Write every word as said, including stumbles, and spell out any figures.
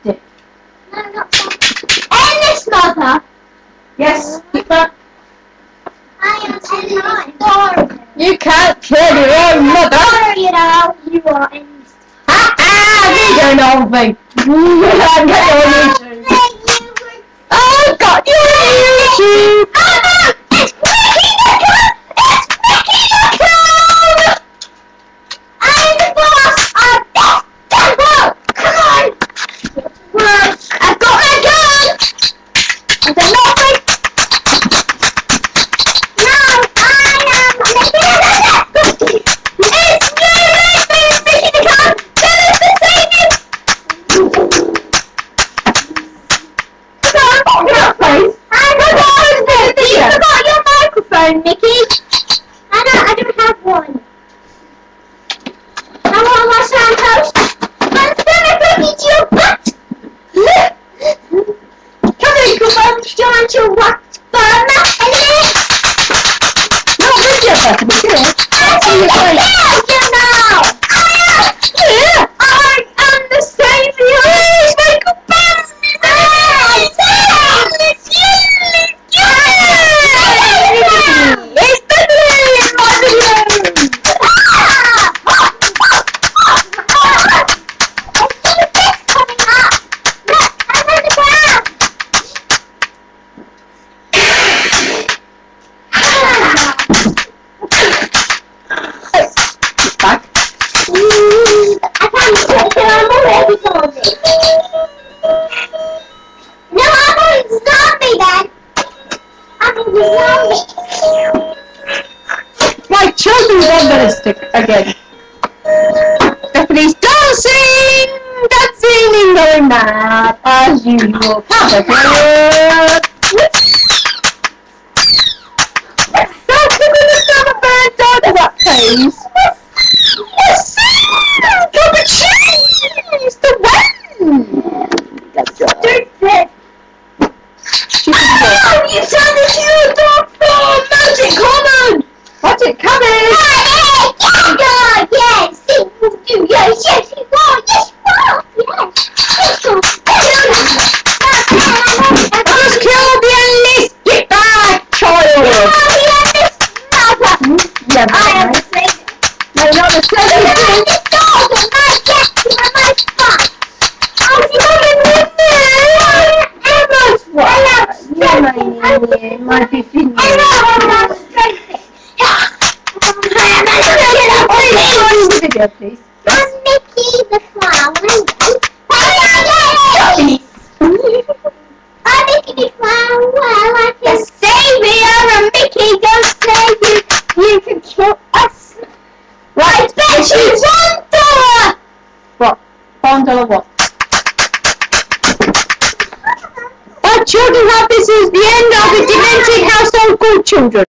Dip. No, not that. Endless mother! Yes, keep that. I am endless story. You can't kill your own mother! You know, you are endless. Ah ah! You don't know me! I'm getting on YouTube! I've got you on YouTube! Oh no! It's Mickey the Clown! It's Mickey the Clown! I'm the boss of this temple! Come on! I've got my gun! I don't know if No, I am Mickey the Clown! It's me, Mickey the Clown! Tell us to save you! Please. I forgot You forgot your microphone, Mickey! I don't, I don't have one. I want my soundhouse. I'm gonna bring it to your butt! Come in, Cooper! Do you want your what? Burma? Not with your butt, but you know. That's what you're saying. You know! I am! Yeah! I am the savior! Please, make a buzz! It's definitely in my video! Back. I can't take it, I'm already zombie. No, I'm a zombie then. I'm a zombie. My children are ballistic again. Stephanie's dancing! Dancing and going mad as usual. That's good. That's the summer bird dog of that place. Yes! Cappuccino! The wind! That's good. Stupid. Oh, you sound as you dog for Magic Common! Magic Common! Yes, yes, yes, yes, you do, yes, yes, you are, yes, you are, yes, yes, you are. Just kill the enlisted bad child! Yeah, I am the slave. no, not the I am slave. the dog and my cat and my spot. Oh, you Emma's what? I am Yeah, strength. my, yeah, my fifteen I am strength. I am a strength. video, please. I'm Mickey the Clown. I'm Mickey the Clown. Well, I can save you. And Mickey don't save you. You can kill us. Right, I bet you one dollar. what? One dollar what? Our children have this is the end of the demented household called children.